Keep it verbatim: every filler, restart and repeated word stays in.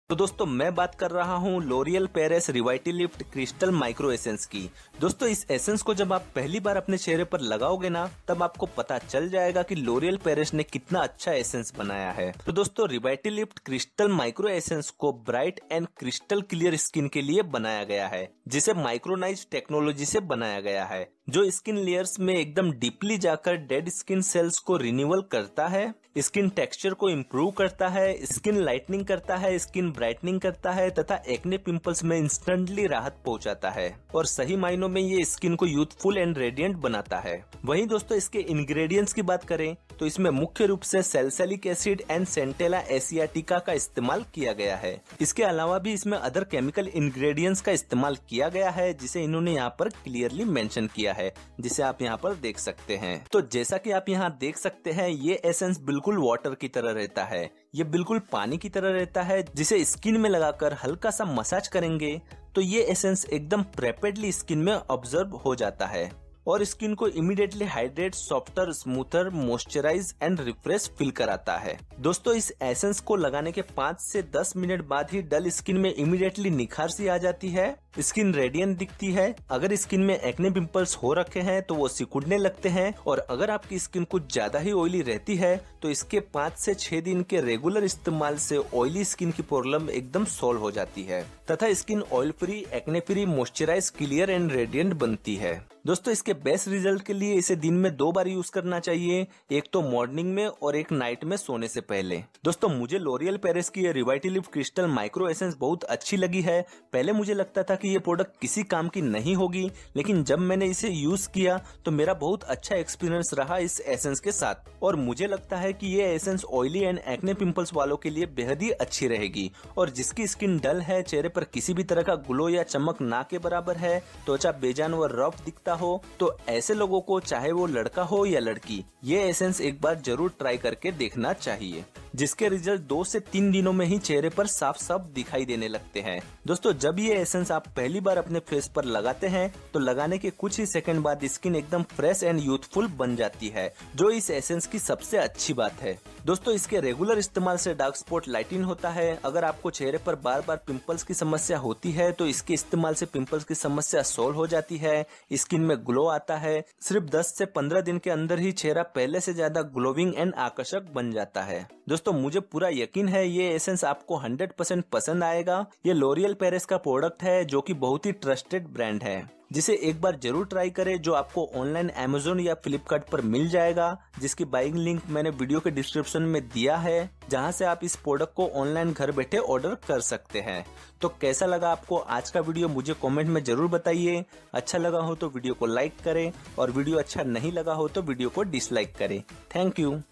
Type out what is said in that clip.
तो दोस्तों मैं बात कर रहा हूँ L'Oreal Paris Revitalift crystal micro essence की। दोस्तों इस एसेंस को जब आप पहली बार अपने चेहरे पर लगाओगे ना, तब आपको पता चल जाएगा कि लोरियल पेरिस ने कितना अच्छा एसेंस बनाया है। तो दोस्तों रिवाइटलिफ्ट क्रिस्टल माइक्रो एसेंस को bright and crystal clear skin के लिए बनाया गया है, जिसे माइक्रोनाइज टेक्नोलॉजी से बनाया गया है, जो स्किन लेयर्स में एकदम डीपली जाकर डेड स्किन सेल्स को रिन्यूअल करता है, स्किन टेक्सचर को इम्प्रूव करता है, स्किन लाइटनिंग करता है, स्किन ब्राइटनिंग करता है तथा एक्ने पिंपल्स में इंस्टेंटली राहत पहुंचाता है और सही मायनों में ये स्किन को यूथफुल एंड रेडिएंट बनाता है। वहीं दोस्तों इसके इंग्रेडिएंट्स की बात करें तो इसमें मुख्य रूप से salicylic acid and centella asiatica का इस्तेमाल किया गया है। इसके अलावा भी इसमें अदर केमिकल इंग्रेडिएंट्स का इस्तेमाल किया गया है, जिसे इन्होंने यहाँ पर क्लियरली मेंशन किया है, जिसे आप यहाँ पर देख सकते हैं। तो जैसा कि आप यहाँ देख सकते हैं, ये एसेंस बिल्कुल वाटर की तरह रहता है, ये बिल्कुल पानी की तरह रहता है, जिसे स्किन में लगाकर हल्का सा मसाज करेंगे तो ये एसेंस एकदम रैपिडली स्किन में ऑब्जर्व हो जाता है और स्किन को immediately hydrate, softer, smoother, moisturise and refresh feel कराता है। दोस्तों इस एसेंस को लगाने के पाँच से दस मिनट बाद ही डल स्किन में इमीडिएटली निखार सी आ जाती है, स्किन रेडियंट दिखती है। अगर स्किन में एक्ने पिंपल्स हो रखे हैं तो वो सिकुड़ने लगते हैं और अगर आपकी स्किन कुछ ज्यादा ही ऑयली रहती है तो इसके पाँच से छह दिन के रेगुलर इस्तेमाल से ऑयली स्किन की प्रॉब्लम एकदम सॉल्व हो जाती है तथा skin oil free, acne free, moisturise, clear and radiant बनती है। दोस्तों इसके बेस्ट रिजल्ट के लिए इसे दिन में दो बार यूज करना चाहिए, एक तो मॉर्निंग में और एक नाइट में सोने से पहले। दोस्तों मुझे लोरियल पेरिस की ये रिवाइटलिफ्ट क्रिस्टल माइक्रो एसेंस बहुत अच्छी लगी है। पहले मुझे लगता था कि ये प्रोडक्ट किसी काम की नहीं होगी, लेकिन जब मैंने इसे यूज किया तो मेरा बहुत अच्छा एक्सपीरियंस रहा इस एसेंस के साथ और मुझे लगता है कि ये essence oily and acne pimples वालों के लिए बेहद ही अच्छी रहेगी और जिसकी स्किन डल है, चेहरे पर किसी भी तरह का ग्लो या चमक ना के बराबर है, त्वचा बेजान व रफ दिखता हो, तो ऐसे लोगों को, चाहे वो लड़का हो या लड़की, ये एसेंस एक बार जरूर ट्राई करके देखना चाहिए, जिसके रिजल्ट दो से तीन दिनों में ही चेहरे पर साफ साफ दिखाई देने लगते हैं। दोस्तों जब ये एसेंस आप पहली बार अपने फेस पर लगाते हैं तो लगाने के कुछ ही सेकंड बाद स्किन एकदम फ्रेश एंड यूथफुल बन जाती है, जो इस एसेंस की सबसे अच्छी बात है। दोस्तों इसके रेगुलर इस्तेमाल से डार्क स्पॉट लाइटिन होता है। अगर आपको चेहरे पर बार बार पिंपल्स की समस्या होती है तो इसके इस्तेमाल से पिंपल्स की समस्या सॉल्व हो जाती है, स्किन में ग्लो आता है। सिर्फ दस से पंद्रह दिन के अंदर ही चेहरा पहले से ज्यादा ग्लोविंग एंड आकर्षक बन जाता है। दोस्तों मुझे पूरा यकीन है ये एसेंस आपको हंड्रेड परसेंट पसंद आएगा। ये लोरियल पेरिस का प्रोडक्ट है जो कि बहुत ही ट्रस्टेड ब्रांड है, जिसे एक बार जरूर ट्राई करें, जो आपको ऑनलाइन अमेज़न या फ्लिपकार्ट पर मिल जाएगा, जिसकी बाइंग लिंक मैंने वीडियो के डिस्क्रिप्शन में दिया है, जहां से आप इस प्रोडक्ट को ऑनलाइन घर बैठे ऑर्डर कर सकते हैं। तो कैसा लगा आपको आज का वीडियो मुझे कमेंट में जरूर बताइए। अच्छा लगा हो तो वीडियो को लाइक करें और वीडियो अच्छा नहीं लगा हो तो वीडियो को डिसलाइक करें। Thank you.